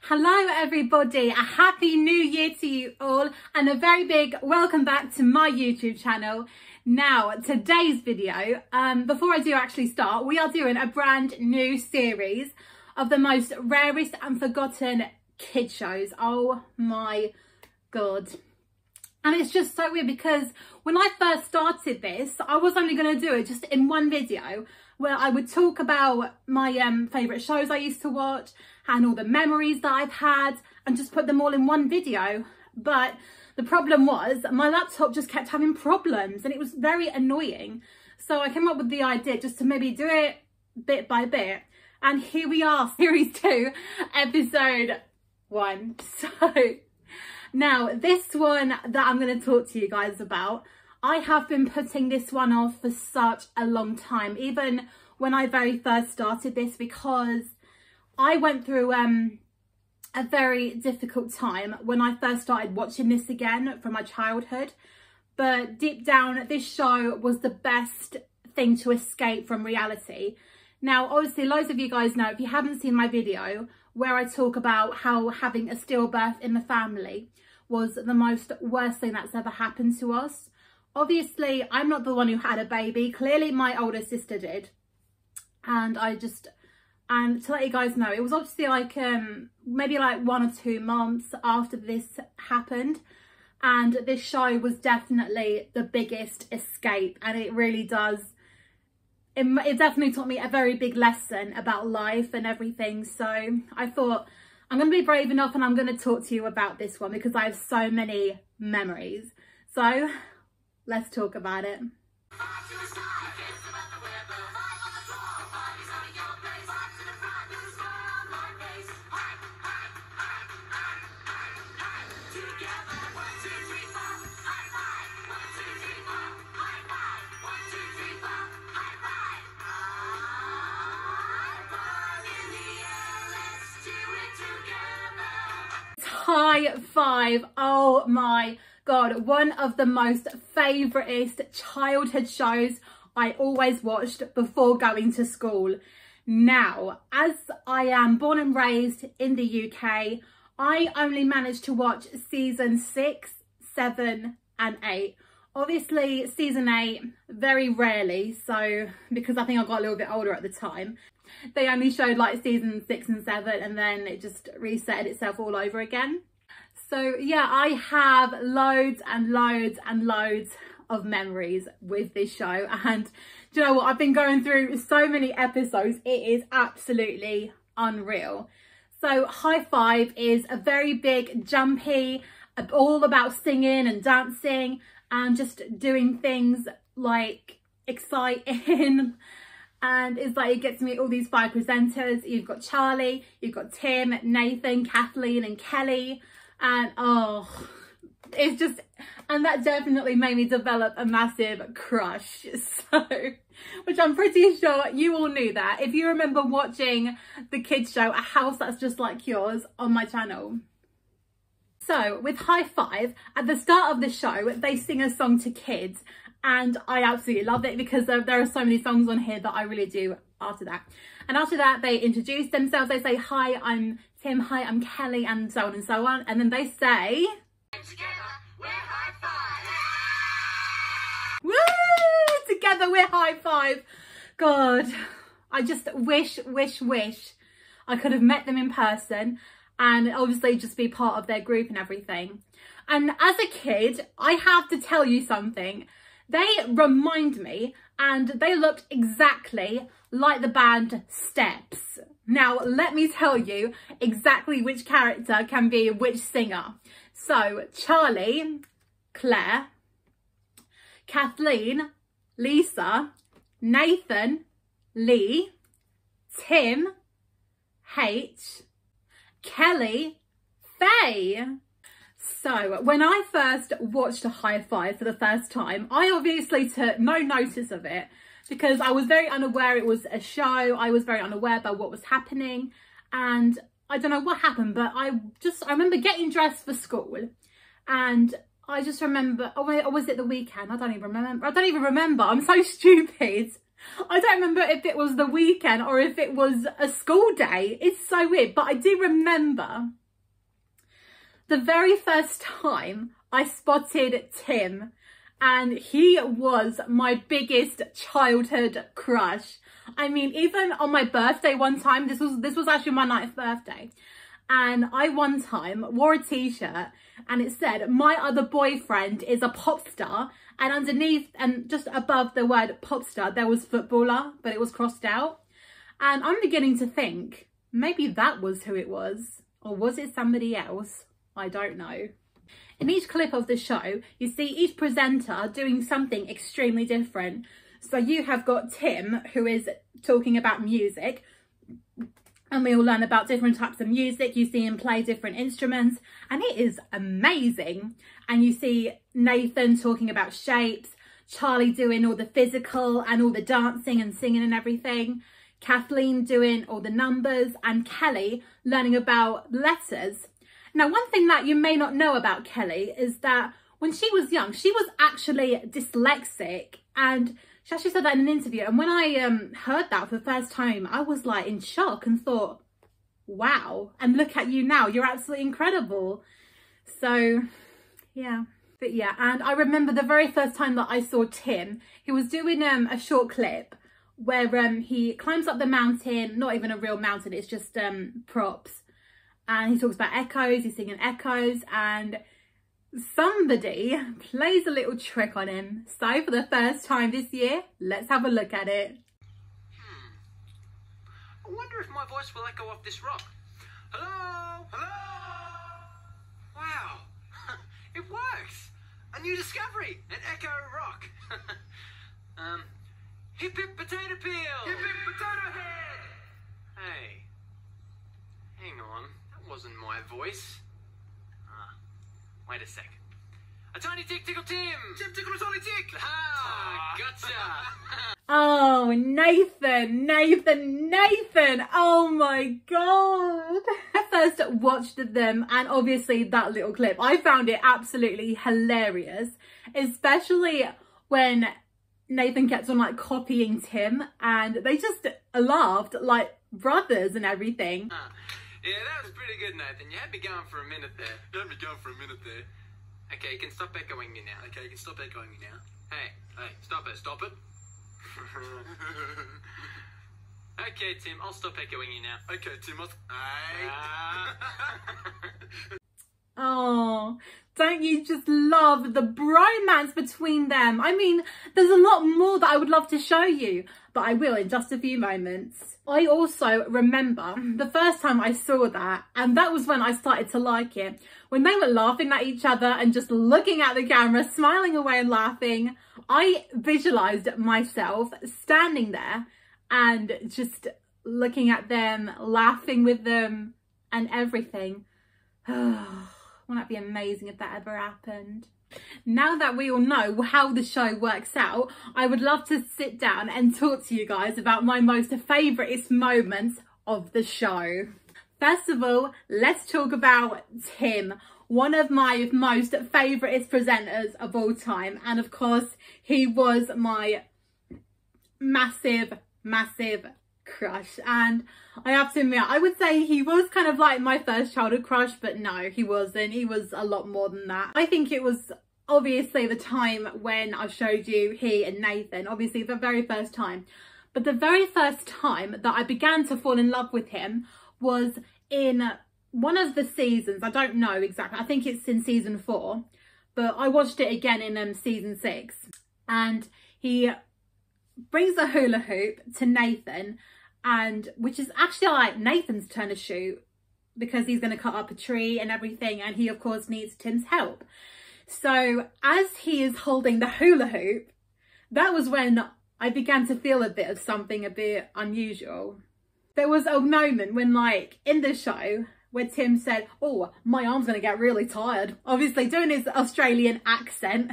Hello everybody, a happy new year to you all and a very big welcome back to my YouTube channel. Now today's video, before I do actually start, we are doing a brand new series of the most rarest and forgotten kid shows. Oh my god. And it's just so weird because when I first started this, I was only going to do it just in one video where I would talk about my favourite shows I used to watch and all the memories that I've had and just put them all in one video. But the problem was my laptop just kept having problems and it was very annoying. So I came up with the idea just to maybe do it bit by bit. And here we are, series 2, episode 1. So now this one that I'm going to talk to you guys about, I have been putting this one off for such a long time, even when I very first started this, because I went through a very difficult time when I first started watching this again from my childhood. But deep down, this show was the best thing to escape from reality. Now, obviously, loads of you guys know, if you haven't seen my video where I talk about how having a stillbirth in the family was the most worst thing that's ever happened to us. Obviously, I'm not the one who had a baby. Clearly, my older sister did. And to let you guys know, it was obviously like maybe like 1 or 2 months after this happened. And this show was definitely the biggest escape. And it really does. It definitely taught me a very big lesson about life and everything. So I thought, I'm going to be brave enough and I'm going to talk to you about this one because I have so many memories. So let's talk about it. High Five. Oh my god, one of the most favouriteest childhood shows I always watched before going to school. Now, as I am born and raised in the UK, I only managed to watch season 6, 7 and 8. Obviously season 8 very rarely, so because I think I got a little bit older at the time. They only showed like season 6 and 7 and then it just reset itself all over again. So yeah, I have loads and loads and loads of memories with this show. And do you know what? I've been going through so many episodes. It is absolutely unreal. So High Five is a very big, jumpy, all about singing and dancing and just doing things like exciting. And it's like, it gets to meet all these 5 presenters. You've got Charlie, you've got Tim, Nathan, Kathleen and Kelly. And oh, it's just, and that definitely made me develop a massive crush. So, which I'm pretty sure you all knew that if you remember watching the kids show, A House That's Just Like Yours on my channel. So with High Five, at the start of the show, they sing a song to kids. And I absolutely love it because there are so many songs on here that I really do after that. And after that, they introduce themselves. They say, hi, I'm Tim, hi, I'm Kelly, and so on and so on. And then they say, together, we're High Five. Woo! Together, we're High Five. God, I just wish I could have met them in person and obviously just be part of their group and everything. And as a kid, I have to tell you something. They remind me and they looked exactly like the band Steps. Now, let me tell you exactly which character can be which singer. So, Charlie, Claire, Kathleen, Lisa, Nathan, Lee, Tim, H, Kelly, Faye. So when I first watched A High Five for the first time, I obviously took no notice of it because I was very unaware it was a show. I was very unaware about what was happening and I don't know what happened, but I remember getting dressed for school and I just remember, or was it the weekend? I don't even remember. I'm so stupid. I don't remember if it was the weekend or if it was a school day. It's so weird. But I do remember the very first time I spotted Tim, and he was my biggest childhood crush. I mean, even on my birthday one time, this was actually my 9th birthday. And I one time wore a t-shirt and it said, "My other boyfriend is a pop star." And underneath and just above the word pop star, there was footballer, but it was crossed out. And I'm beginning to think, maybe that was who it was. Or was it somebody else? I don't know. In each clip of the show, you see each presenter doing something extremely different. So you have got Tim, who is talking about music. And we all learn about different types of music. You see him play different instruments and it is amazing. And you see Nathan talking about shapes, Charlie doing all the physical and all the dancing and singing and everything, Kathleen doing all the numbers, and Kelly learning about letters. Now, one thing that you may not know about Kelly is that when she was young, she was actually dyslexic, and she actually said that in an interview. And when I heard that for the first time, I was like in shock and thought, wow, and look at you now, you're absolutely incredible. So yeah, but yeah, and I remember the very first time that I saw Tim, he was doing a short clip where he climbs up the mountain, not even a real mountain, it's just props. And he talks about echoes, he's singing echoes, and somebody plays a little trick on him. So for the first time this year, let's have a look at it. I wonder if my voice will echo off this rock. Hello? Hello? Wow, it works. A new discovery, an echo rock. Hip hip potato peel. Hip hip potato head. Hey, hang on, that wasn't my voice. Wait a second. A tiny tick tickle Tim! Tim tickle a tiny tick! Ah, gotcha! Oh, Nathan, Nathan, Nathan! Oh my god! I first watched them, and obviously that little clip, I found it absolutely hilarious. Especially when Nathan kept on like copying Tim, and they just laughed like brothers and everything. Yeah, that was pretty good, Nathan. You had me going for a minute there. You had me going for a minute there. Okay, you can stop echoing me now. Okay, you can stop echoing me now. Hey, stop it, stop it. Okay, Tim, I'll stop echoing you now. Okay, Tim, Oh, don't you just love the bromance between them? I mean, there's a lot more that I would love to show you, but I will in just a few moments. I also remember the first time I saw that, and that was when I started to like it. When they were laughing at each other and just looking at the camera, smiling away and laughing, I visualized myself standing there and just looking at them, laughing with them and everything. Wouldn't that be amazing if that ever happened? Now that we all know how the show works out, I would love to sit down and talk to you guys about my most favouriteest moments of the show. First of all, let's talk about Tim, one of my most favouriteest presenters of all time. And of course, he was my massive, massive crush. And I have to admit, I would say he was kind of like my first childhood crush, but no, he wasn't. He was a lot more than that. I think it was obviously the time when I showed you he and Nathan, obviously the very first time. But the very first time that I began to fall in love with him was in one of the seasons. I don't know exactly. I think it's in season 4, but I watched it again in season 6. And he brings a hula hoop to Nathan, and which is actually like Nathan's turn to shoot because he's going to cut up a tree and everything, and he of course needs Tim's help. So as he is holding the hula hoop, that was when I began to feel a bit of something a bit unusual. There was a moment when, like, in the show where Tim said, "Oh, my arm's going to get really tired," obviously doing his Australian accent.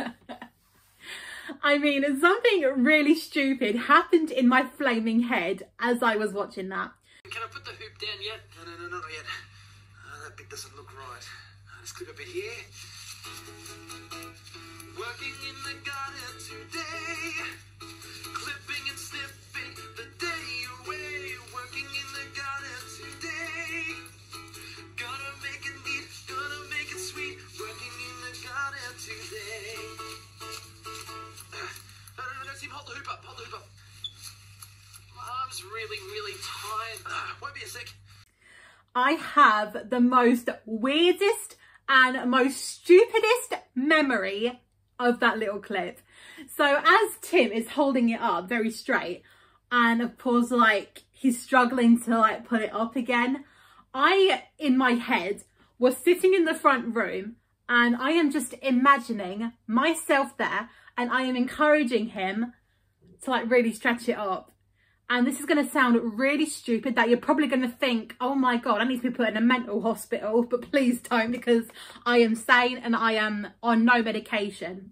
I mean, something really stupid happened in my flaming head as I was watching that. Can I put the hoop down yet? No, not yet. That bit doesn't look right. Let's clip a bit here. Working in the garden today, clipping and I have the most weirdest and most stupidest memory of that little clip. So as Tim is holding it up very straight, and of course, like, he's struggling to like put it up again, I, in my head, was sitting in the front room, and I am just imagining myself there, and I am encouraging him to like really stretch it up. And this is going to sound really stupid, that you're probably going to think, oh my God, I need to be put in a mental hospital, but please don't, because I am sane and I am on no medication.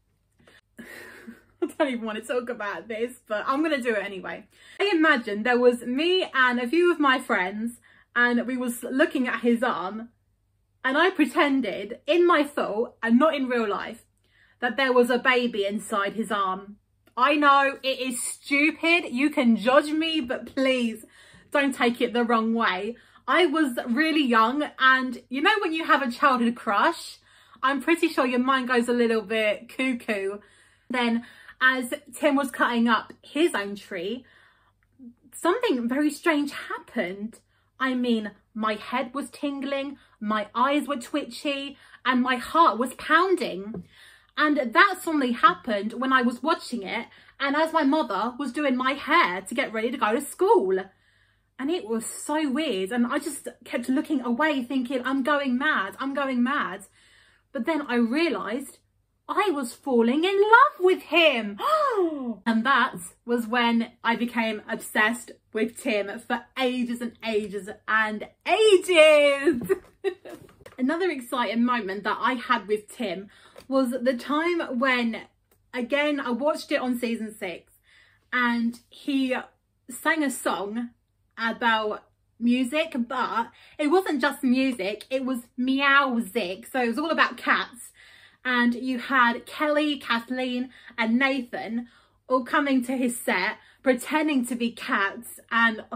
I don't even want to talk about this, but I'm going to do it anyway. I imagine there was me and a few of my friends, and we was looking at his arm, and I pretended in my thought and not in real life that there was a baby inside his arm. I know it is stupid, you can judge me, but please don't take it the wrong way. I was really young, and you know when you have a childhood crush, I'm pretty sure your mind goes a little bit cuckoo. Then as Tim was cutting up his own tree, something very strange happened. I mean, my head was tingling, my eyes were twitchy, and my heart was pounding. And that suddenly happened when I was watching it, and as my mother was doing my hair to get ready to go to school. And it was so weird, and I just kept looking away thinking, I'm going mad, I'm going mad. But then I realised I was falling in love with him. And that was when I became obsessed with Tim for ages and ages and ages. Another exciting moment that I had with Tim was the time when, again, I watched it on season 6, and he sang a song about music, but it wasn't just music, it was meowsic. So it was all about cats, and you had Kelly, Kathleen and Nathan all coming to his set pretending to be cats, and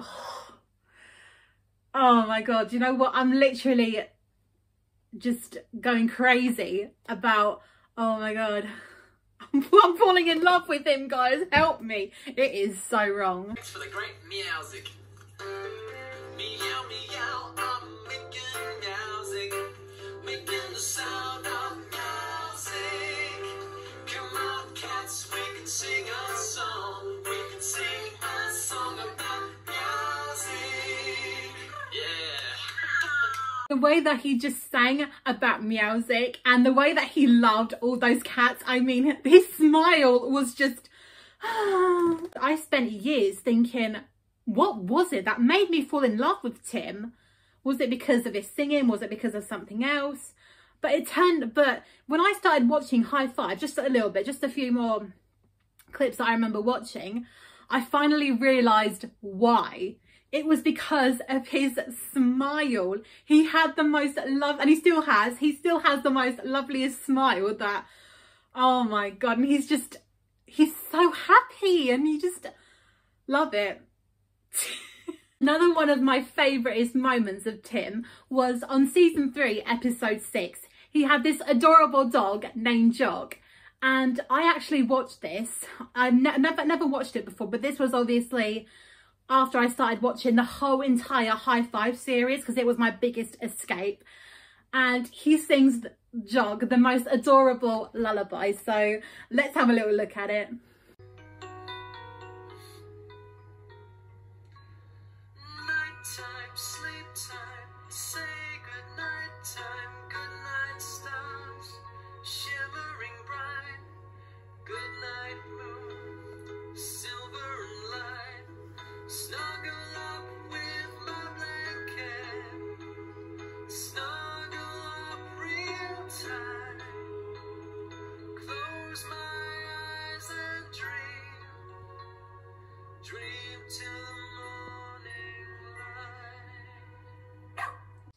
oh my God, you know what, I'm literally just going crazy about, oh my God, I'm falling in love with him, guys, help me, it is so wrong. Thanks for the great meowsic. Meow meow, I'm making meowsic, making the sound of meowsic. Come on cats, we can sing a song, we can sing a song about meowsic. Yeah. The way that he just sang about meowsic, and the way that he loved all those cats, I mean, his smile was just, I spent years thinking, what was it that made me fall in love with Tim? Was it because of his singing? Was it because of something else? But when I started watching High Five, just a little bit, just a few more clips that I remember watching, I finally realised why. It was because of his smile. He had the most and he still has the most loveliest smile that, oh my God, and he's so happy, and you just love it. Another one of my favourite moments of Tim was on season 3, episode 6. He had this adorable dog named Jog, and I actually watched this. I've never watched it before, but this was obviously after I started watching the whole entire High Five series, because it was my biggest escape. And he sings Jog the most adorable lullaby, so let's have a little look at it. Nighttime, sleep time, say good night time, good night stars, shimmering bright, good night moon, silver and light, snuggle up with my blanket, snuggle up real tight, close my eyes and dream till the morning light.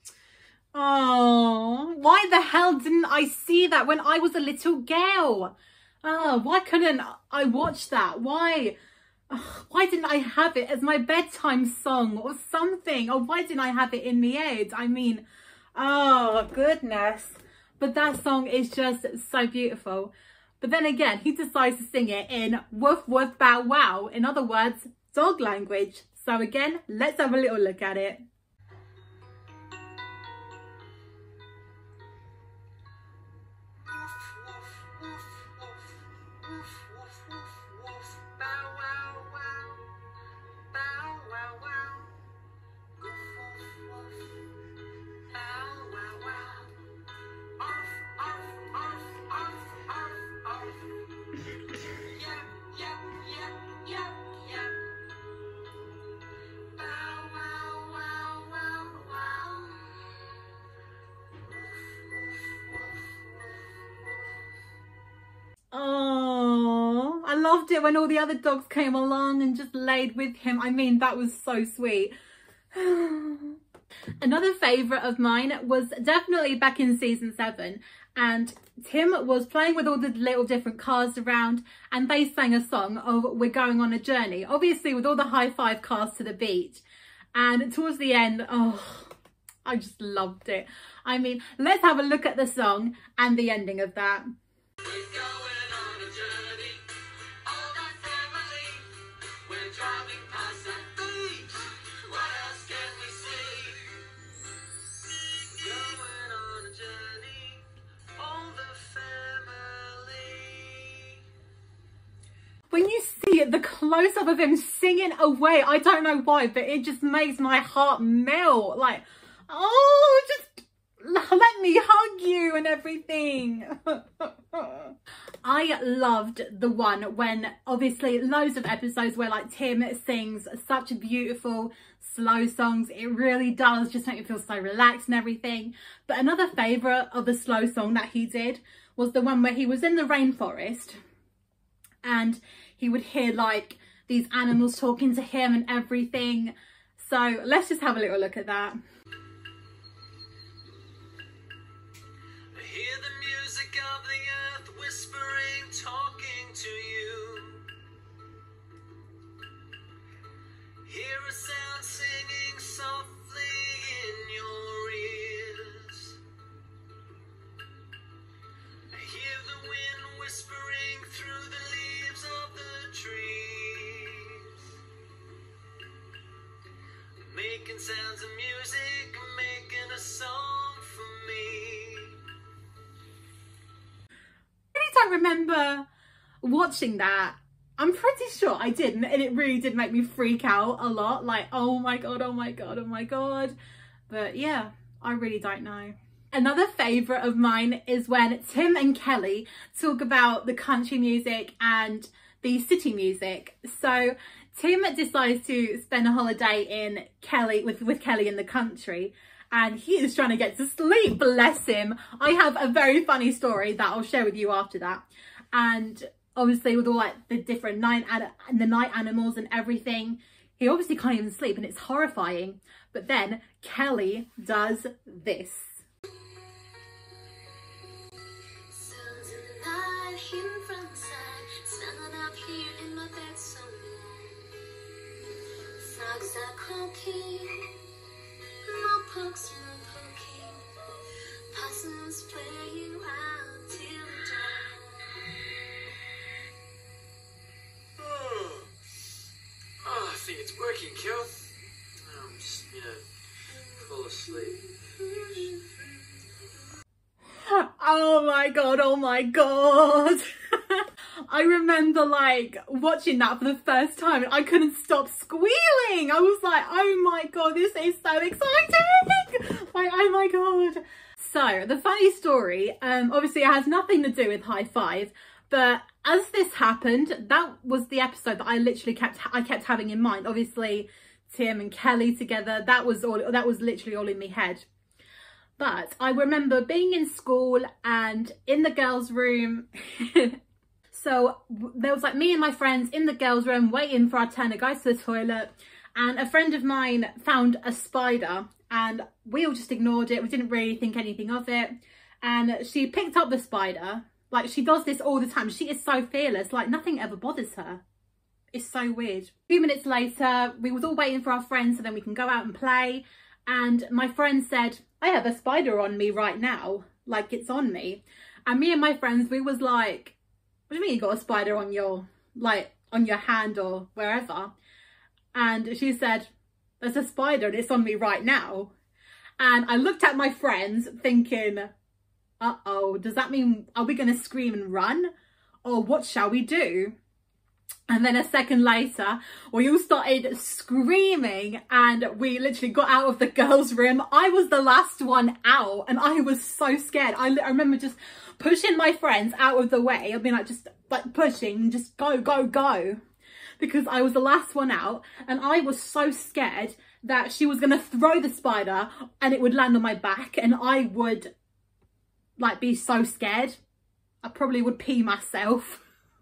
Oh, why the hell didn't I see that when I was a little girl? Oh, why couldn't I watch that? Why didn't I have it as my bedtime song or something? Or why didn't I have it in the head? I mean, oh goodness. But that song is just so beautiful. But then again, he decides to sing it in woof woof bow wow. In other words, dog language. So again, let's have a little look at it. loved it when all the other dogs came along and just laid with him. I mean, that was so sweet. Another favourite of mine was definitely back in season 7, and Tim was playing with all the little different cars around, and they sang a song of "We're Going on a Journey," obviously with all the high five cars to the beach. And towards the end, oh, I just loved it. I mean, let's have a look at the song and the ending of that. We're going on a journey, all my family. We're driving past that beach. What else can we see? Going on a journey, all the family. When you see the close-up of him singing away, I don't know why, but it just makes my heart melt. Like, oh, just let me hug you and everything. I loved the one when, obviously, loads of episodes where like Tim sings such beautiful slow songs. It really does just make me feel so relaxed and everything. But another favourite of the slow song that he did was the one where he was in the rainforest and he would hear like these animals talking to him and everything. So let's just have a little look at that. Hear the music of the earth whispering, talking to you. Hear a sound singing softly in your ears. Hear the wind whispering through the leaves of the trees. Making sounds of music, making a song for me. I don't remember watching that. I'm pretty sure I did, and it really did make me freak out a lot. Like, oh my god, oh my god, oh my god. But yeah, I really don't know. Another favourite of mine is when Tim and Kelly talk about the country music and the city music. So Tim decides to spend a holiday in Kelly with Kelly in the country, and he is trying to get to sleep, bless him. I have a very funny story that I'll share with you after that. And obviously with all like the different night animals and everything, he obviously can't even sleep and it's horrifying. But then Kelly does this. Possums playing round till dawn. Oh, I think it's working, Kel. I'm just, fall asleep. Oh my god, oh my god. I remember like watching that for the first time and I couldn't stop squealing. I was like, oh my god, this is so exciting. Like, oh my god. So the funny story, obviously it has nothing to do with High Five, but as this happened, that was the episode that I literally kept having in mind. Obviously Tim and Kelly together, that was literally all in my head. But I remember being in school and in the girls' room. So there was like me and my friends in the girls' room waiting for our turn to go to the toilet, and a friend of mine found a spider and we all just ignored it. We didn't really think anything of it. And she picked up the spider. Like, she does this all the time. She is so fearless. Like, nothing ever bothers her. It's so weird. A few minutes later, we was all waiting for our friends so then we can go out and play. And my friend said, I have a spider on me right now. Like, it's on me. And me and my friends, we was like, what do you mean you got a spider on your, like, on your hand or wherever? And she said, there's a spider and it's on me right now. And I looked at my friends thinking, uh-oh, does that mean, are we going to scream and run? Or what shall we do? And then a second later, we all started screaming and we literally got out of the girls' room. I was the last one out and I was so scared. I remember just pushing my friends out of the way. I've been like, just like pushing, just go, go, go. Because I was the last one out and I was so scared that she was going to throw the spider and it would land on my back and I would like be so scared. I probably would pee myself.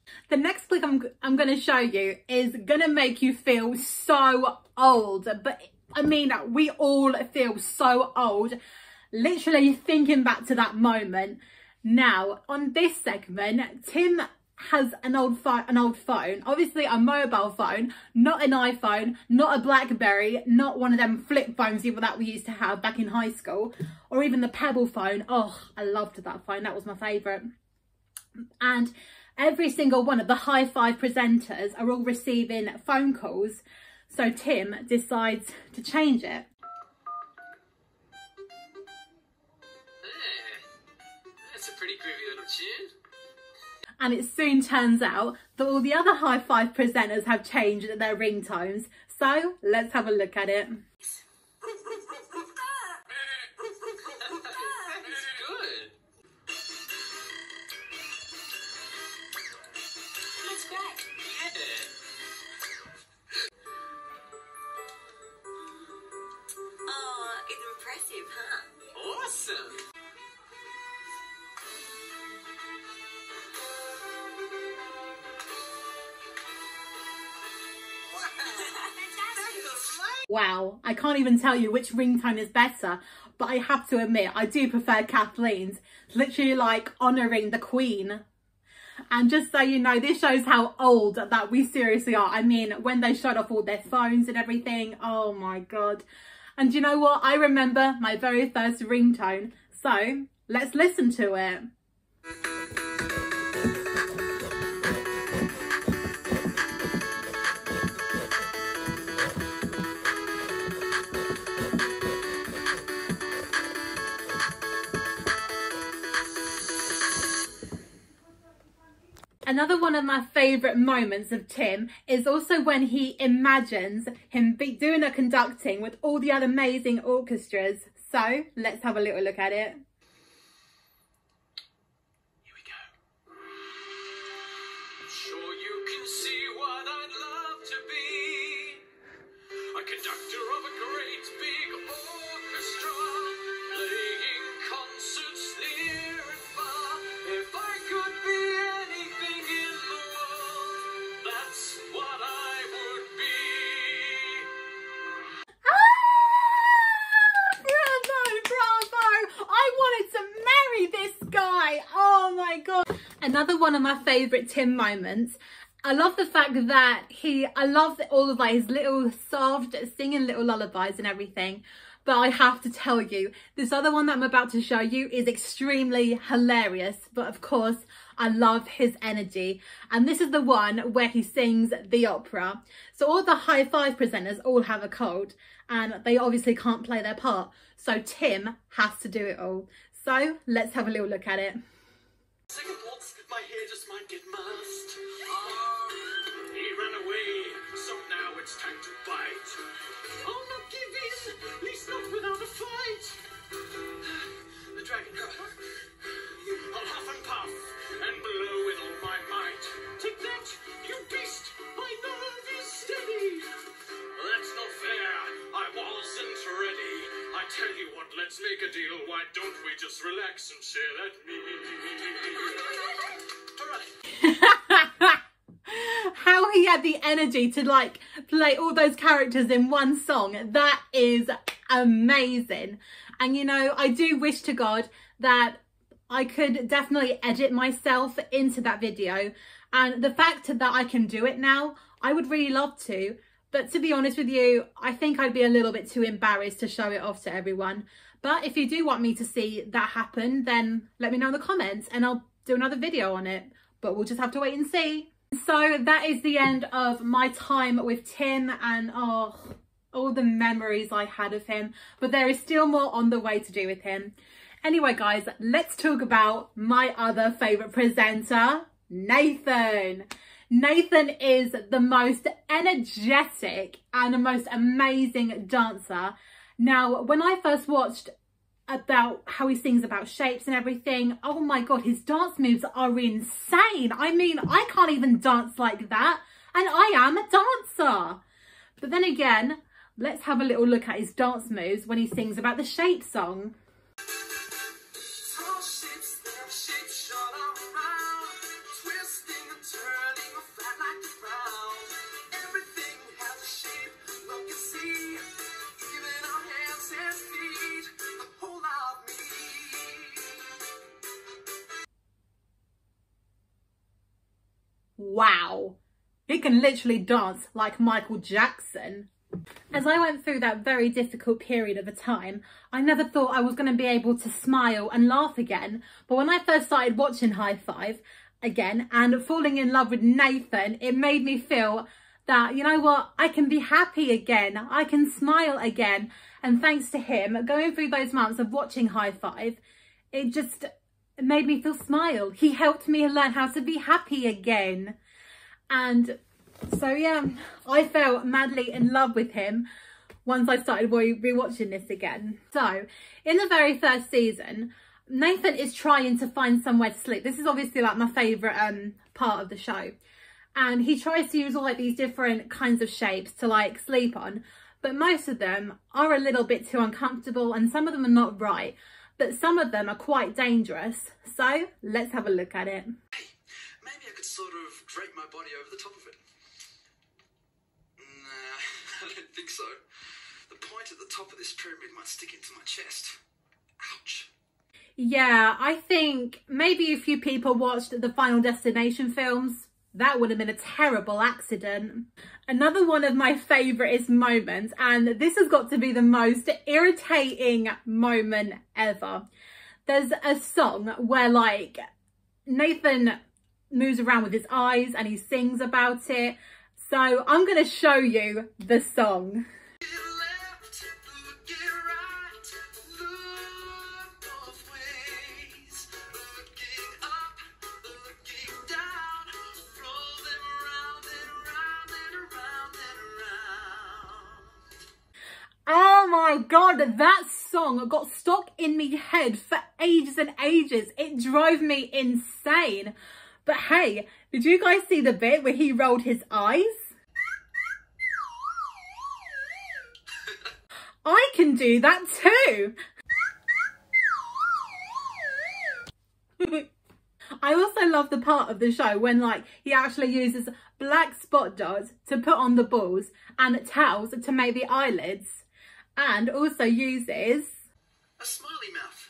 The next clip I'm going to show you is going to make you feel so old. But I mean, we all feel so old, literally thinking back to that moment. Now, on this segment, Tim has an old phone, obviously a mobile phone, not an iPhone, not a BlackBerry, not one of them flip phones that we used to have back in high school, or even the Pebble phone. Oh, I loved that phone. That was my favourite. And every single one of the High Five presenters are all receiving phone calls. So Tim decides to change it. That's a pretty groovy little tune. And it soon turns out that all the other High Five presenters have changed their ringtones. So let's have a look at it. Awesome! Wow, I can't even tell you which ringtone is better, but I have to admit, I do prefer Kathleen's. It's literally like honouring the Queen. And just so you know, this shows how old that we seriously are. I mean, when they showed off all their phones and everything, oh my God. And you know what? I remember my very first ringtone. So let's listen to it. Another one of my favourite moments of Tim is also when he imagines him doing a conducting with all the other amazing orchestras. So let's have a little look at it. Here we go. I'm sure you can see what I'd love to be. A conductor of a great big orchestra, playing concerts near and far. If I could be anything in the world, that's what I would be. Bravo! I wanted to marry this guy. Oh my God. Another one of my favourite Tim moments. I love the fact that I love all of like his little soft singing little lullabies and everything. But I have to tell you, this other one that I'm about to show you is extremely hilarious. But of course, I love his energy. And this is the one where he sings the opera. So all the High Five presenters all have a cold and they obviously can't play their part. So Tim has to do it all. So let's have a little look at it. Second thoughts, my hair just might get mussed. He ran away, so now it's time to bite. I'll not give in, at least not without a fight. The dragon. I'll huff and puff and blow with all my might. Take that, you beast, my nerve is steady. That's not fair, I wasn't ready. I tell you what, let's make a deal. Why don't we just relax and share that meal? All right. How he had the energy to like play all those characters in one song. That is amazing. And you know, I do wish to God that I could definitely edit myself into that video. And the fact that I can do it now, I would really love to. But to be honest with you, I think I'd be a little bit too embarrassed to show it off to everyone. But if you do want me to see that happen, then let me know in the comments and I'll do another video on it. But we'll just have to wait and see. So that is the end of my time with Tim and all the memories I had of him. But there is still more on the way to do with him. Anyway, guys, let's talk about my other favourite presenter, Nathan. Nathan is the most energetic and the most amazing dancer. Now, when I first watched about how he sings about shapes and everything, oh my God, his dance moves are insane. I mean, I can't even dance like that, and I am a dancer. But then again, let's have a little look at his dance moves when he sings about the shape song. Shapes, shapes all around, twisting and turning. wow, he can literally dance like Michael Jackson. As I went through that very difficult period of a time, I never thought I was going to be able to smile and laugh again. But when I first started watching High Five again and falling in love with Nathan, it made me feel that, you know what, I can be happy again. I can smile again. And thanks to him, going through those months of watching High Five, it just made me feel smile. He helped me learn how to be happy again. And so yeah, I fell madly in love with him once I started rewatching this again. So in the very first season, Nathan is trying to find somewhere to sleep. This is obviously like my favourite part of the show. And he tries to use all like these different kinds of shapes to like sleep on. But most of them are a little bit too uncomfortable and some of them are not right. But some of them are quite dangerous. So let's have a look at it. Hey, maybe I could sort of drape my body over the top of it. Nah, I don't think so. The point at the top of this pyramid might stick into my chest. Ouch. Yeah, I think maybe a few people watched the Final Destination films. That would have been a terrible accident. Another one of my favourite moments, and this has got to be the most irritating moment ever. There's a song where like Nathan moves around with his eyes and he sings about it. So I'm going to show you the song. Oh my god, that song got stuck in me head for ages and ages. It drove me insane. But hey, did you guys see the bit where he rolled his eyes? I can do that too. I also love the part of the show when like he actually uses black spot dots to put on the balls and towels to make the eyelids. And also uses a smiley mouth.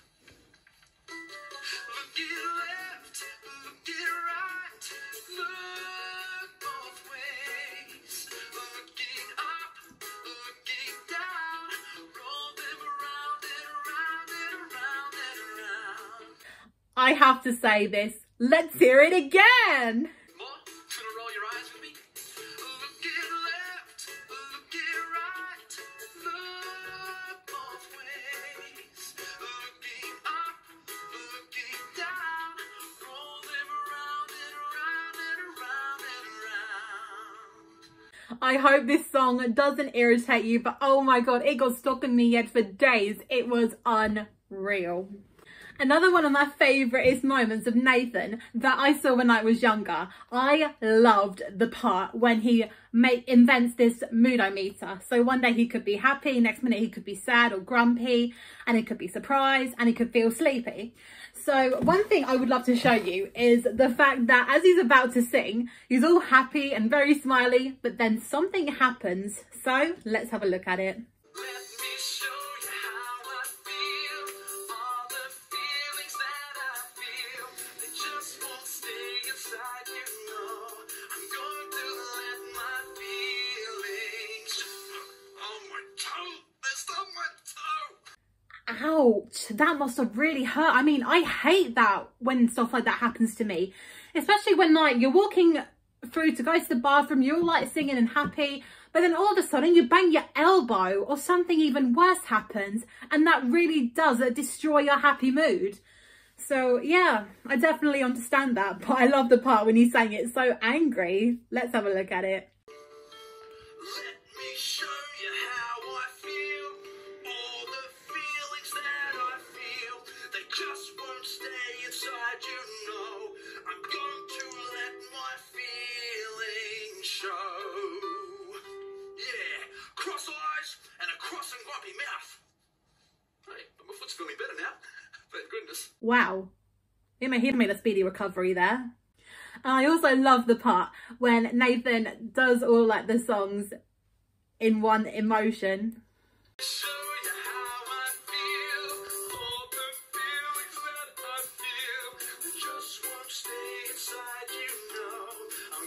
Look left, look right, look both ways. Looking up, looking down, roll them around and around and around and around. I have to say this. Let's hear it again. More? Gonna roll your eyes with me? Looking left, looking right, look both ways. Looking up, looking down, roll them around and around and around and around. I hope this song doesn't irritate you, but oh my god, it got stuck in me head for days. It was unreal. Another one of my favourite moments of Nathan that I saw when I was younger. I loved the part when he invents this moodometer. So one day he could be happy, next minute he could be sad or grumpy, and he could be surprised, and he could feel sleepy. So one thing I would love to show you is the fact that as he's about to sing, he's all happy and very smiley, but then something happens. So let's have a look at it. Ouch, that must have really hurt. I mean, I hate that when stuff like that happens to me, especially when like you're walking through to go to the bathroom, you're all like singing and happy, but then all of a sudden you bang your elbow or something even worse happens, and that really does destroy your happy mood. So yeah, I definitely understand that, but I love the part when he's saying it so angry. Let's have a look at it. Let me show you how I feel. All the feelings that I feel, they just won't stay inside, you know. I'm going to let my feelings show. Yeah, cross eyes and a cross and grumpy mouth. Hey, but my foot's feeling better now. Thank goodness. Wow, he made a speedy recovery there. I also love the part when Nathan does all like the songs in one emotion. Show you how I feel. All the feelings that I feel, they just won't stay inside, you know. I'm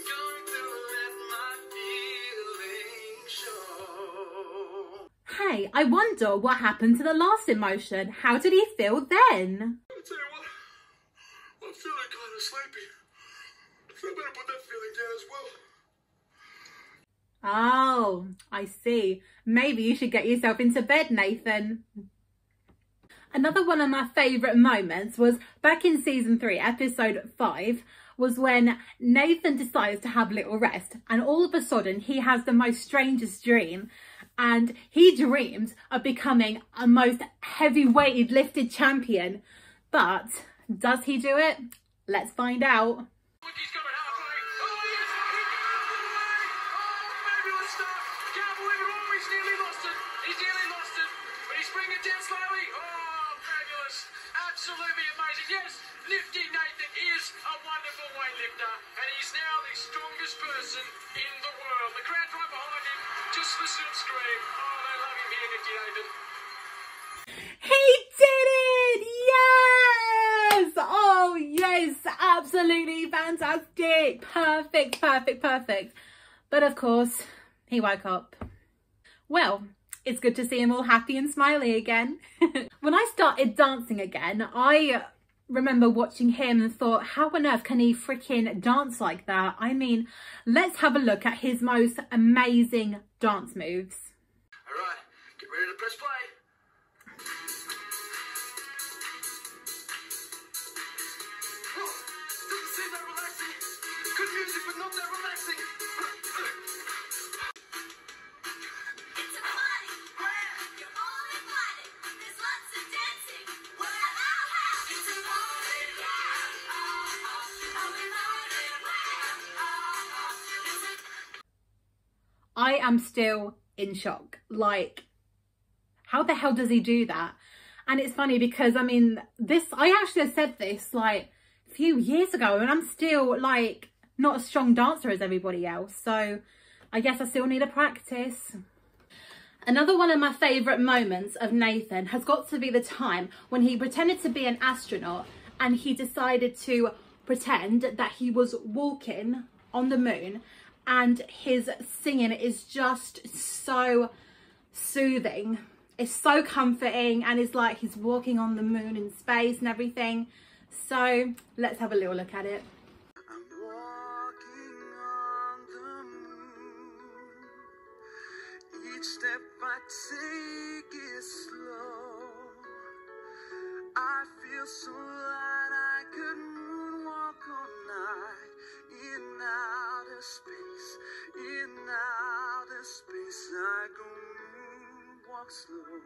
Okay, I wonder what happened to the last emotion. How did he feel then? I tell you what, I'm feeling kind of sleepy. So I better put that feeling down as well. Oh, I see. Maybe you should get yourself into bed, Nathan. Another one of my favourite moments was back in season 3, episode 5, was when Nathan decides to have a little rest, and all of a sudden he has the most strangest dream, and he dreams of becoming a most heavy-weighted lifted champion. But does he do it? Let's find out. He's coming halfway. Oh, yes! Oh, fabulous start. Can't believe it. Oh, he's nearly lost it. He's nearly lost it. But he's bringing it down slowly. Oh, fabulous. Absolutely amazing. Yes, Nifty Nathan is a wonderful weightlifter, and he's now the strongest person in the world. The crowd right behind him just listen and scream. Oh, they love him here, Nifty Nathan. He did it! Yes! Oh, yes, absolutely fantastic. Perfect, perfect, perfect. But of course, he woke up. Well, it's good to see him all happy and smiley again. When I started dancing again, I remember watching him and thought, how on earth can he freaking dance like that? I mean, let's have a look at his most amazing dance moves. All right, get ready to press play. Oh, doesn't seem that relaxing. Good music, but not that relaxing. It's a party where you're all invited. There's lots of dancing. Well, it's a party, yeah. Oh, we're loaded. I am still in shock. Like, how the hell does he do that? And it's funny because, I mean, I actually said this like a few years ago, and I'm still like not a strong dancer as everybody else. So I guess I still need to practice. Another one of my favourite moments of Nathan has got to be the time when he pretended to be an astronaut and he decided to pretend that he was walking on the moon, and his singing is just so soothing. It's so comforting, and it's like he's walking on the moon in space and everything. So let's have a little look at it. I'm walking on the moon. Each step I take is slow. I feel so light I could moonwalk all night. In outer space, in outer space, I go moonwalk slow,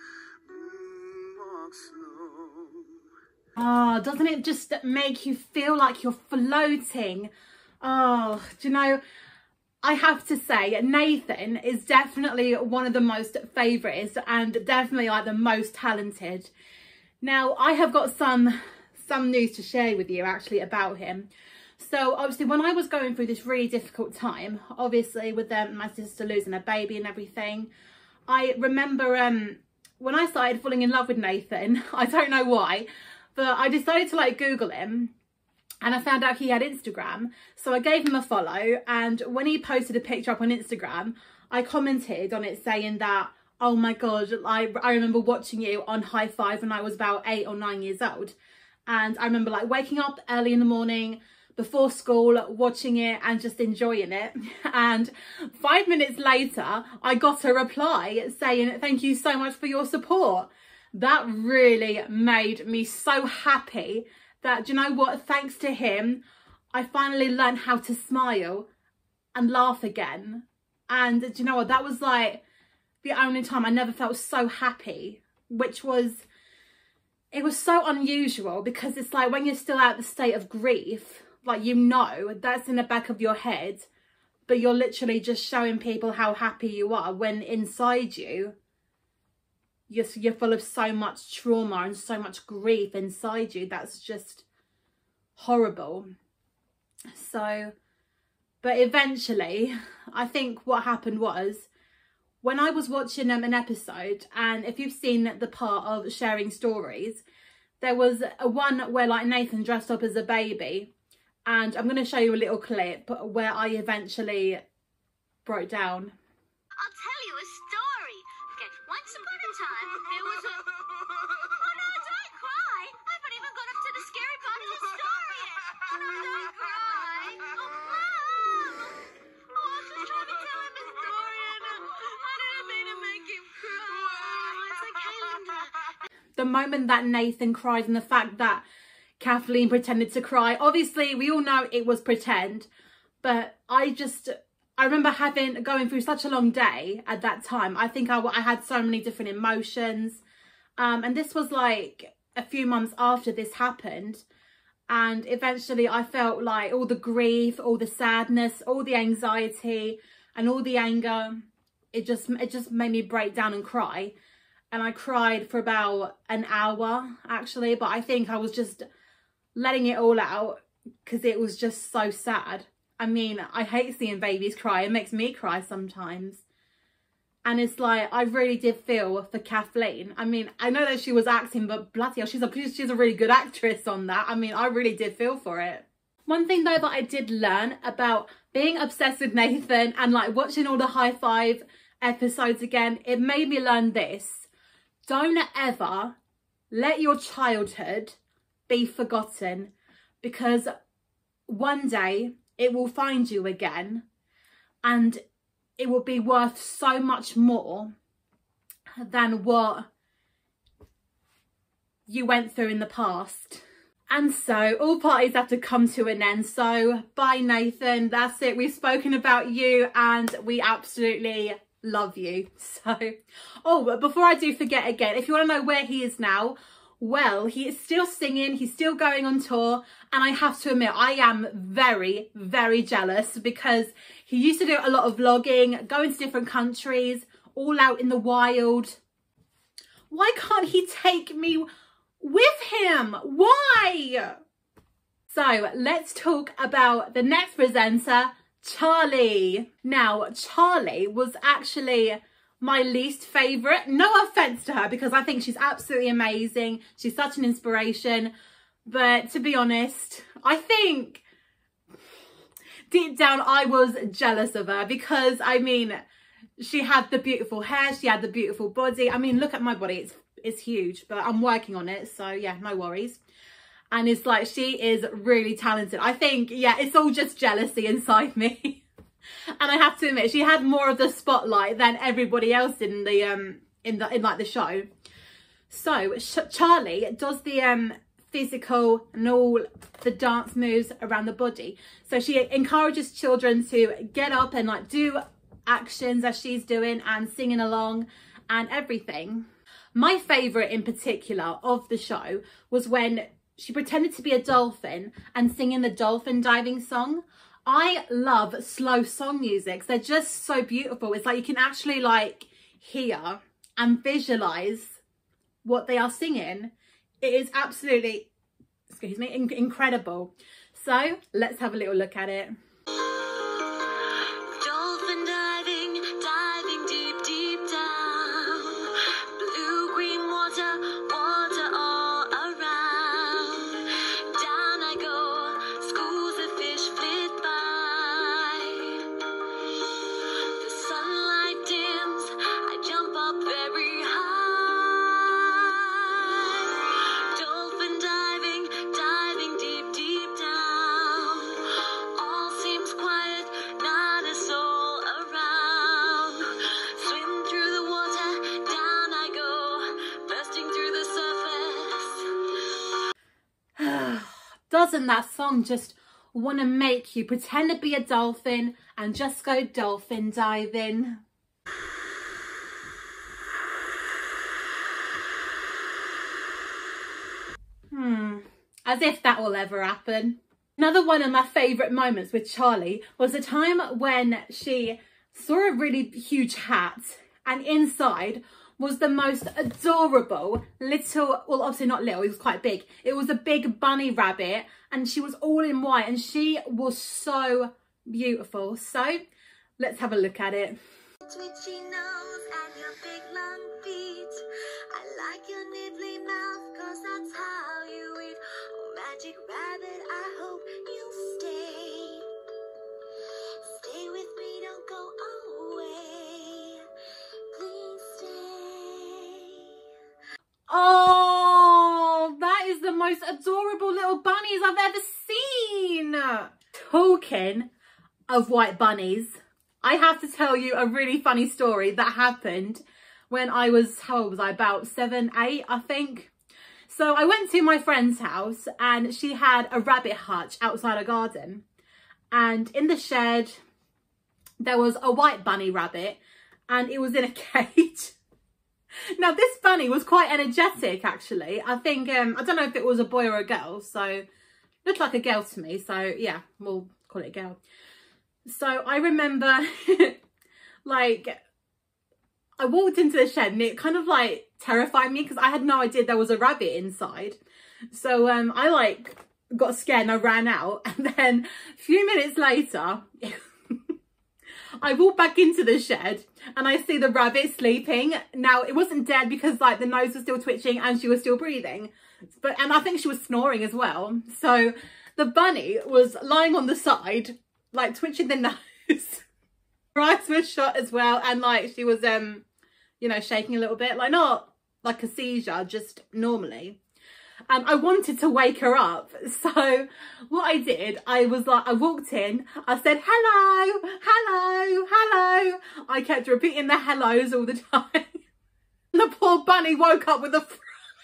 moonwalk slow. Oh, doesn't it just make you feel like you're floating? Oh, do you know, I have to say Nathan is definitely one of the most favourites and definitely like the most talented. Now, I have got some news to share with you actually about him. So obviously when I was going through this really difficult time, obviously with my sister losing her baby and everything, I remember when I started falling in love with Nathan, I don't know why, but I decided to like Google him, and I found out he had Instagram. So I gave him a follow, and when he posted a picture up on Instagram, I commented on it saying that, oh my God, I remember watching you on High Five when I was about 8 or 9 years old. And I remember like waking up early in the morning before school, watching it and just enjoying it. And 5 minutes later, I got a reply saying, thank you so much for your support. That really made me so happy that, do you know what, thanks to him, I finally learned how to smile and laugh again. And do you know what, that was like the only time I never felt so happy, which was, it was so unusual, because it's like when you're still out the state of grief, like, you know, that's in the back of your head, but you're literally just showing people how happy you are when inside you, you're full of so much trauma and so much grief inside you. That's just horrible. So, but eventually, I think what happened was, when I was watching an episode, and if you've seen the part of Sharing Stories, there was a one where like Nathan dressed up as a baby, and I'm going to show you a little clip where I eventually broke down. I'll tell you a story. Okay, one the moment that Nathan cried and the fact that Kathleen pretended to cry. Obviously, we all know it was pretend, but I remember going through such a long day at that time. I think I had so many different emotions. And this was like a few months after this happened. And eventually I felt like all the grief, all the sadness, all the anxiety and all the anger, it just made me break down and cry. And I cried for about an hour actually, but I think I was just letting it all out because it was just so sad. I mean, I hate seeing babies cry. It makes me cry sometimes. And it's like, I really did feel for Kathleen. I mean, I know that she was acting, but bloody hell, she's a really good actress on that. I mean, I really did feel for it. One thing though that I did learn about being obsessed with Nathan and like watching all the High Five episodes again, it made me learn this. Don't ever let your childhood be forgotten, because one day it will find you again and it will be worth so much more than what you went through in the past. And so all parties have to come to an end. So bye Nathan, that's it. We've spoken about you and we absolutely love you. So, oh, but before I do forget again, if you want to know where he is now, well, he is still singing, he's still going on tour, and I have to admit, I am very, very jealous because he used to do a lot of vlogging, going to different countries, all out in the wild. Why can't he take me with him? Why? So let's talk about the next presenter, Charlie. Now, Charlie was actually my least favourite. No offence to her, because I think she's absolutely amazing. She's such an inspiration. But to be honest, I think deep down I was jealous of her because, I mean, she had the beautiful hair, she had the beautiful body. I mean, look at my body, it's huge, but I'm working on it. So yeah, no worries. And it's like, she is really talented. I think, yeah, it's all just jealousy inside me. And I have to admit, she had more of the spotlight than everybody else in the like the show. So Charlie does the physical and all the dance moves around the body. So she encourages children to get up and like do actions as she's doing and singing along and everything. My favourite in particular of the show was when she pretended to be a dolphin and singing the dolphin diving song. I love slow song music. They're just so beautiful. It's like you can actually like hear and visualize what they are singing. It is absolutely, excuse me, incredible. So let's have a little look at it. Dolphin diving, diving deep, deep down. Blue, green water, water all around. Down I go, schools of fish flit by. The sunlight dims, I jump up very high. Dolphin diving, diving deep, deep down. All seems quiet, not a soul around. Swim through the water, down I go, bursting through the surface. Doesn't that song just want to make you pretend to be a dolphin and just go dolphin diving? As if that will ever happen. Another one of my favourite moments with Charlie was the time when she saw a really huge hat and inside was the most adorable little, well obviously not little, it was quite big. It was a big bunny rabbit and she was all in white and she was so beautiful. So let's have a look at it. Twitchy nose and your big long feet. I like your nibbly mouth, cause that's how you eat. Oh, magic rabbit, I hope you'll stay. Stay with me, don't go away. Please stay. Oh, that is the most adorable little bunnies I've ever seen. Talking of white bunnies, I have to tell you a really funny story that happened when I was, how old was I? About 7, 8, I think. So I went to my friend's house and she had a rabbit hutch outside her garden. And in the shed, there was a white bunny rabbit and it was in a cage. Now, this bunny was quite energetic, actually. I think, I don't know if it was a boy or a girl, so looked like a girl to me. So, yeah, we'll call it a girl. So, I remember, like, I walked into the shed and it kind of, like, terrified me because I had no idea there was a rabbit inside. So, I, like, got scared and I ran out. And then a few minutes later, I walked back into the shed and I see the rabbit sleeping. Now, it wasn't dead because, like, the nose was still twitching and she was still breathing. And I think she was snoring as well. So the bunny was lying on the side, like, twitching the nose. Her eyes were shut as well. And, like, she was, you know, shaking a little bit. Like, not like a seizure, just normally. And I wanted to wake her up. So what I did, I was like, I walked in, I said, hello, hello, hello. I kept repeating the hellos all the time. The poor bunny woke up with a fright.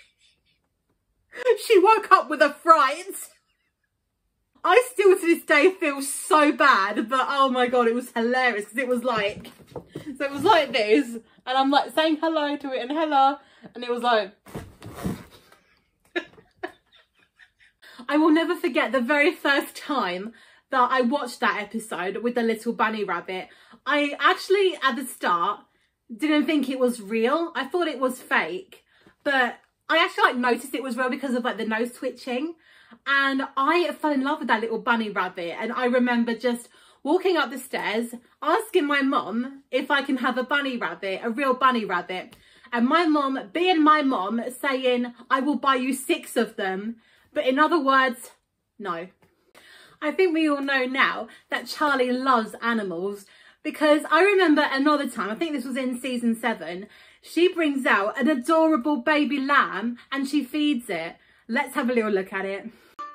She woke up with a fright. I still to this day feel so bad, but oh my God, it was hilarious because it was like, so it was like this. And I'm like saying hello to it and hello. And it was like, I will never forget the very first time that I watched that episode with the little bunny rabbit. I actually, at the start, didn't think it was real. I thought it was fake. But I actually, like, noticed it was real because of, like, the nose twitching. And I fell in love with that little bunny rabbit. And I remember just walking up the stairs, asking my mum if I can have a bunny rabbit, a real bunny rabbit. And my mum, being my mum, saying, I will buy you 6 of them. But in other words, no. I think we all know now that Charlie loves animals because I remember another time, I think this was in season 7, she brings out an adorable baby lamb and she feeds it. Let's have a little look at it.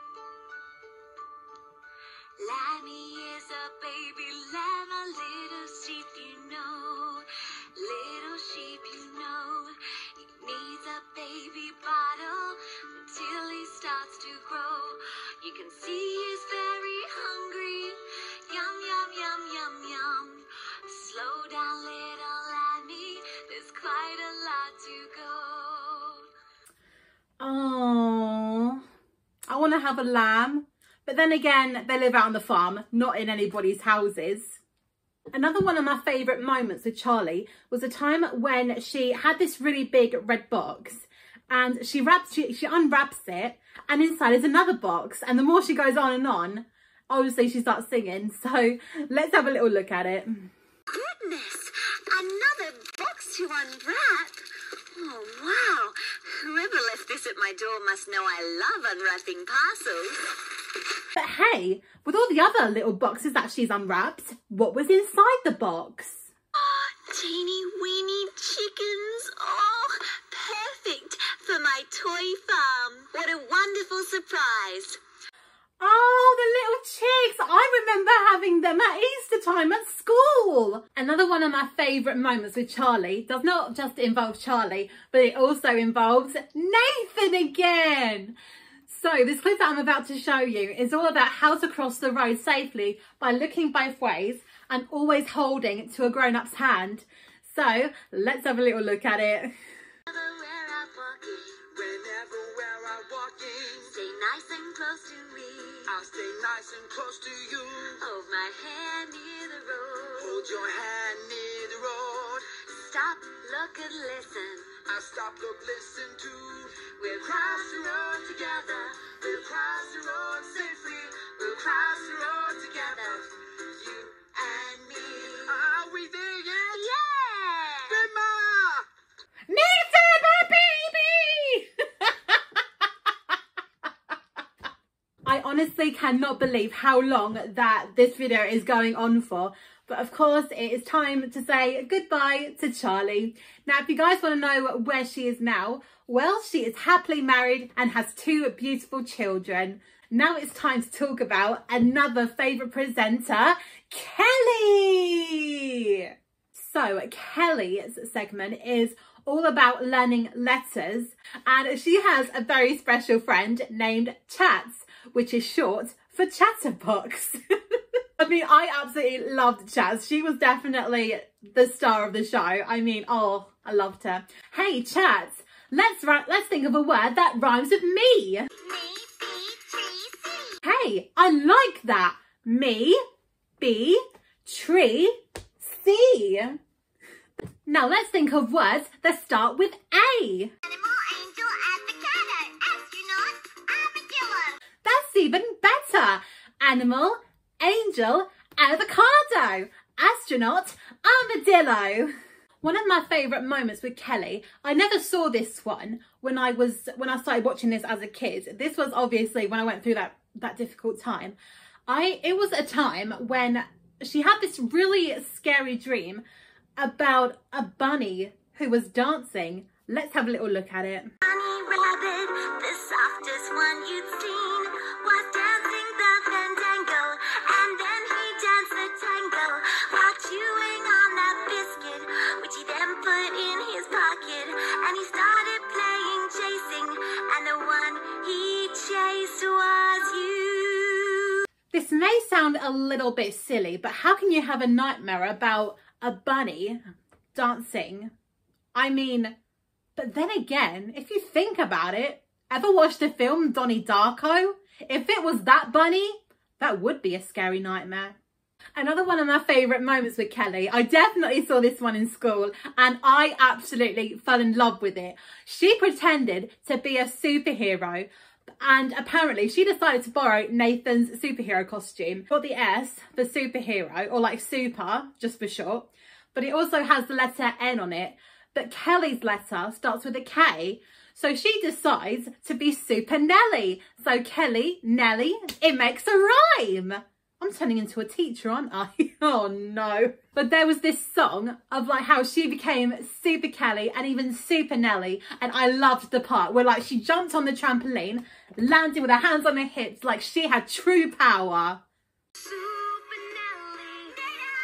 Lammy is a baby lamb, a little sheep, you know. Little sheep, you know. He needs a baby bottle until he starts to grow. You can see he's very hungry. Yum, yum, yum, yum, yum. Slow down, little lammy. There's quite a lot to go. Oh, I want to have a lamb. But then again, they live out on the farm, not in anybody's houses. Another one of my favourite moments with Charlie was a time when she had this really big red box and she unwraps it and inside is another box. And the more she goes on, obviously she starts singing. So let's have a little look at it. Goodness, another box to unwrap. Oh, wow. Whoever left this at my door must know I love unwrapping parcels. But hey, with all the other little boxes that she's unwrapped, what was inside the box? Oh, teeny weeny chickens. Oh, perfect for my toy farm. What a wonderful surprise. Oh, the little chicks. I remember having them at Easter time at school. Another one of my favourite moments with Charlie does not just involve Charlie, but it also involves Nathan again. So this clip that I'm about to show you is all about how to cross the road safely by looking both ways and always holding to a grown-up's hand. So let's have a little look at it. Whenever where I'm walking, Stay nice and close to me. I'll stay nice and close to you. Hold my hand near the road. Hold your hand near the road. Stop, look and listen. I'll stop, look, listen to. We'll cross the road together. We'll cross the road safely. We'll cross the road together. You and me. Are we there yet? Yeah! Grandma! Nathan, my baby! I honestly cannot believe how long that this video is going on for. But of course, it is time to say goodbye to Charlie. Now, if you guys want to know where she is now, well, she is happily married and has 2 beautiful children. Now it's time to talk about another favourite presenter, Kelly. So Kelly's segment is all about learning letters, and she has a very special friend named Chats, which is short for Chatterbox. I mean, I absolutely loved Chats. She was definitely the star of the show. I mean, oh, I loved her. Hey Chats, let's think of a word that rhymes with me. Hey, I like that. Me, bee, tree, sea. Now let's think of words that start with A. Animal, angel, avocado, astronaut, armadillo. That's even better. Animal, angel, avocado, astronaut, armadillo. One of my favourite moments with Kelly, I never saw this one when I started watching this as a kid. This was obviously when I went through that difficult time. It was a time when she had this really scary dream about a bunny who was dancing. Let's have a little look at it. Bunny rabbit, the softest one you'd seen, was dancing the fandango, and then he danced the tango while chewing on that biscuit, which he then put in his pocket, and he started playing chasing, and the one he chased was you. This may sound a little bit silly, but how can you have a nightmare about a bunny dancing? I mean, but then again, if you think about it, ever watched the film Donnie Darko? If it was that bunny, that would be a scary nightmare. Another one of my favourite moments with Kelly, I definitely saw this one in school and I absolutely fell in love with it. She pretended to be a superhero, and apparently she decided to borrow Nathan's superhero costume. Got the S for superhero, or like super, just for short. But it also has the letter N on it. But Kelly's letter starts with a K. So she decides to be Super Nelly. So Kelly, Nelly, it makes a rhyme. I'm turning into a teacher, aren't I? Oh no. But there was this song of like how she became Super Kelly and even Super Nelly. And I loved the part where like she jumped on the trampoline, landed with her hands on her hips like she had true power. Super Nelly,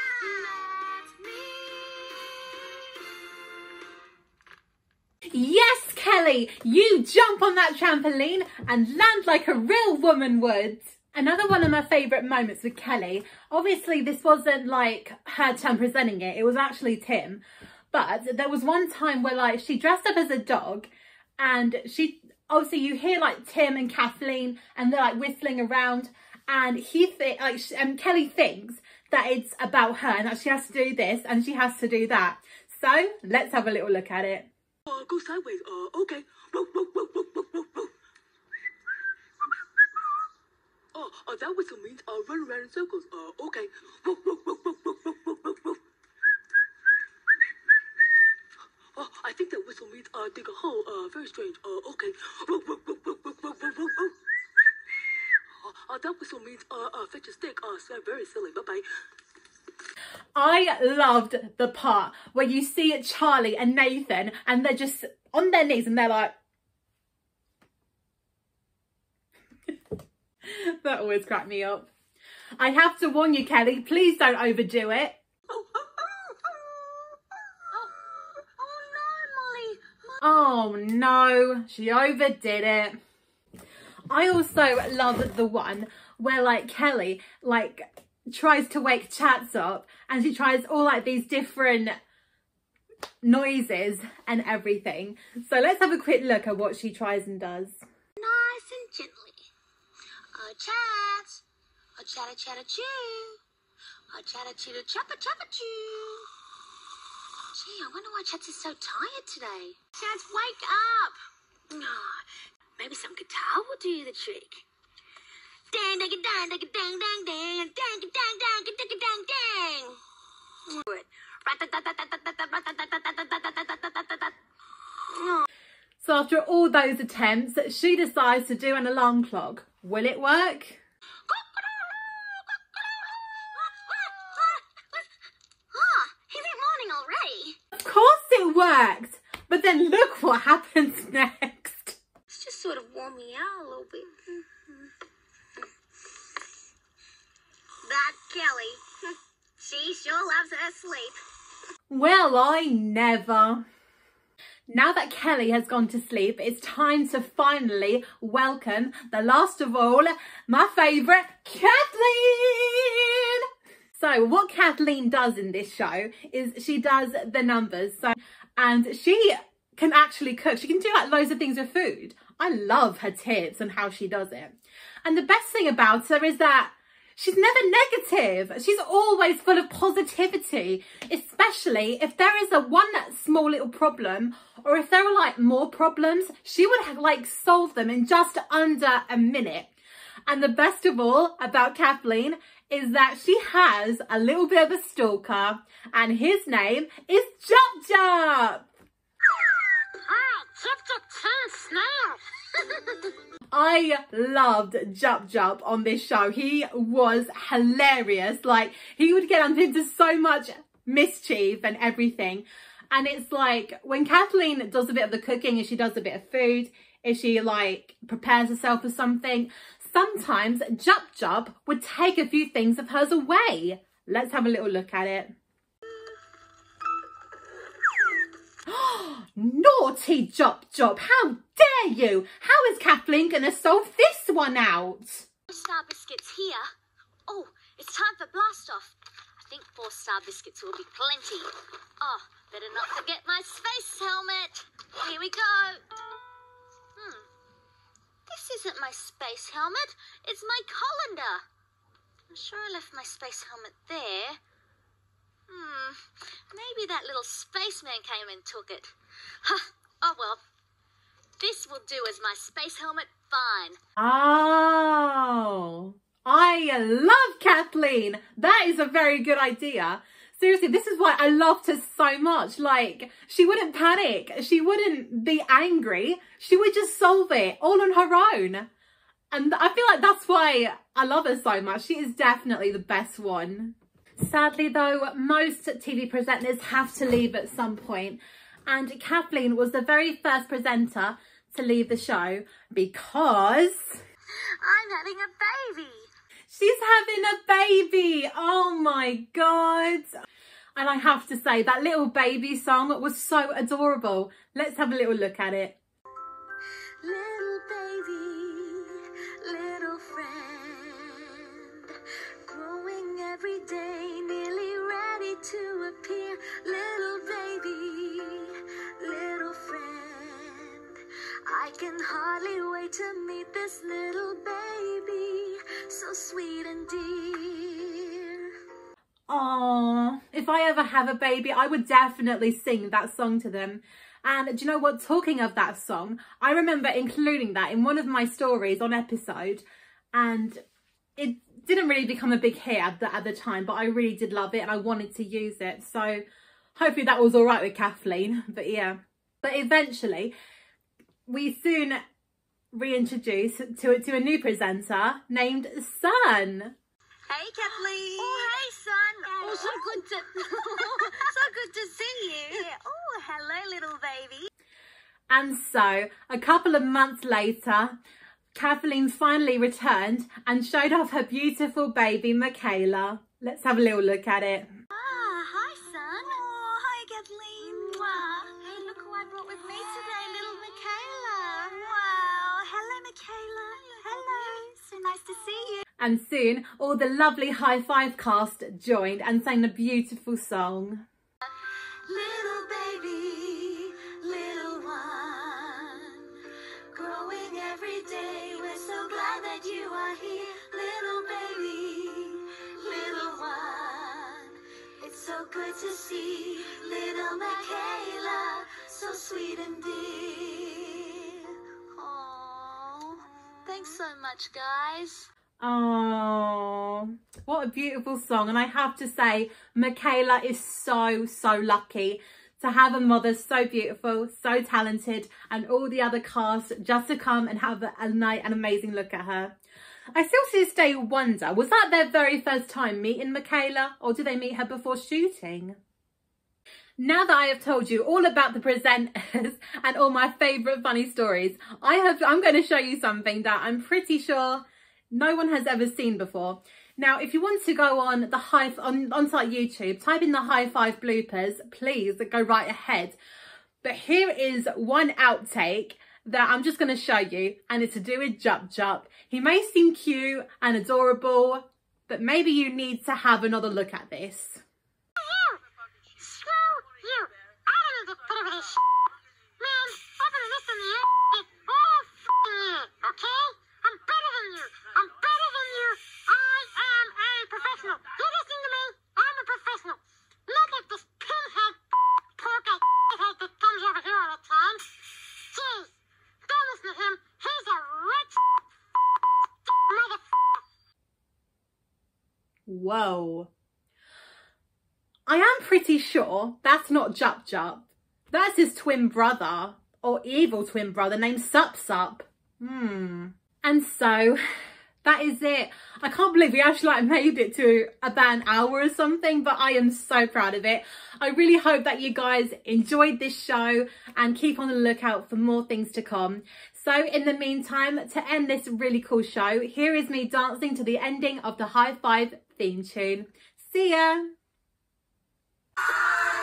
let me. Yes, Kelly, you jump on that trampoline and land like a real woman would. Another one of my favourite moments with Kelly, obviously this wasn't like her turn presenting it, it was actually Tim. But there was one time where like she dressed up as a dog and she, obviously you hear like Tim and Kathleen and they're like whistling around, and Kelly thinks that it's about her and that she has to do this and she has to do that. So let's have a little look at it. Go sideways. Okay. That whistle means run around in circles. Okay. I think that whistle means dig a hole. Very strange. Okay. That whistle means fetch a stick. Very silly. Bye-bye. I loved the part where you see Charlie and Nathan and they're just on their knees and they're like... That always cracked me up. I have to warn you, Kelly, please don't overdo it. Oh no, she overdid it. I also love the one where like Kelly like tries to wake Chats up and she tries all like these different noises and everything. So let's have a quick look at what she tries and does. Nice and gently. Chats. Chatter, chatter, choo. Chatter, chitter, chopper, chopper, choo. Gee, I wonder why Chats is so tired today. Chats, wake up. Maybe some guitar will do the trick. Dang, dang, dang, dang, dang, dang, dang, dang, dang, dang, dang, dang, dang. So after all those attempts, she decides to do an alarm clock. Will it work? Is it morning already? Of course it worked! But then look what happens next. It's just sort of warmed me out a little bit. That Kelly. She sure loves her sleep. Well, I never. Now that Kelly has gone to sleep, it's time to finally welcome the last of all, my favourite, Kathleen! So what Kathleen does in this show is she does the numbers. And she can actually cook. She can do like loads of things with food. I love her tips and how she does it. And the best thing about her is that she's never negative. She's always full of positivity, especially if there is one small little problem, or if there are like more problems, she would have like solved them in just under a minute. And the best of all about Kathleen is that she has a little bit of a stalker, and his name is Jup Jup. Jup Jup turns now. I loved Jup Jup on this show. He was hilarious. Like, he would get into so much mischief and everything. And it's like, when Kathleen does a bit of the cooking, if she does a bit of food, if she like prepares herself for something, sometimes Jup Jup would take a few things of hers away. Let's have a little look at it. Naughty Jup Jup, how dare you? How is Kathleen going to solve this one out? Star biscuits here. Oh, it's time for blast off. I think 4-star biscuits will be plenty. Oh, better not forget my space helmet. Here we go. This isn't my space helmet. It's my colander. I'm sure I left my space helmet there. Maybe that little spaceman came and took it. Oh well. This will do as my space helmet fine. Oh, I love Kathleen. That is a very good idea. Seriously, this is why I loved her so much. Like, she wouldn't panic. She wouldn't be angry. She would just solve it all on her own. And I feel like that's why I love her so much. She is definitely the best one. Sadly though, most TV presenters have to leave at some point. And Kathleen was the very first presenter to leave the show because I'm having a baby. she's having a baby. Oh my God. And I have to say, that little baby song was so adorable. Let's have a little look at it. Little baby, little friend, growing every day, nearly ready to appear. Little baby, little friend, I can hardly wait to meet this little baby, so sweet and dear. Oh, if I ever have a baby, I would definitely sing that song to them. And do you know what? Talking of that song, I remember including that in one of my stories on Episode, and it didn't really become a big hit at the time, but I really did love it and I wanted to use it. So hopefully that was all right with Kathleen. But yeah, but eventually we soon reintroduce to a new presenter named Sun. Hey, Kathleen. Oh, hey, son. Oh, so good to see you. Yeah. Oh, hello, little baby. And so, a couple of months later, Kathleen finally returned and showed off her beautiful baby, Michaela. Let's have a little look at it. Ah, hi, son. Oh, hi, Kathleen. Mwah. Hey, look who I brought with me today, little Michaela. Wow. Hello, Michaela. Hello. So nice to see you. And soon, all the lovely High Five cast joined and sang a beautiful song. Little baby, little one, growing every day, we're so glad that you are here. Little baby, little one, it's so good to see little Michaela, so sweet and dear. Aww, thanks so much, guys. Oh, what a beautiful song. And I have to say, Michaela is so lucky to have a mother so beautiful, so talented, and all the other cast just to come and have an amazing look at her. I still to this day wonder, was that their very first time meeting Michaela, or did they meet her before shooting? Now that I have told you all about the presenters and all my favourite funny stories, I'm going to show you something that I'm pretty sure no one has ever seen before. Now, if you want to go on the onto our YouTube, type in the High Five bloopers, please go right ahead. But here is one outtake that I'm just going to show you, and it's to do with Jup Jup. He may seem cute and adorable, but maybe you need to have another look at this. Whoa. I am pretty sure that's not Jup Jup. That's his twin brother, or evil twin brother, named Sup Sup. And so that is it. I can't believe we actually made it to about an hour or something, but I am so proud of it. I really hope that you guys enjoyed this show and keep on the lookout for more things to come. So in the meantime, to end this really cool show, here is me dancing to the ending of the High Five theme tune. See ya!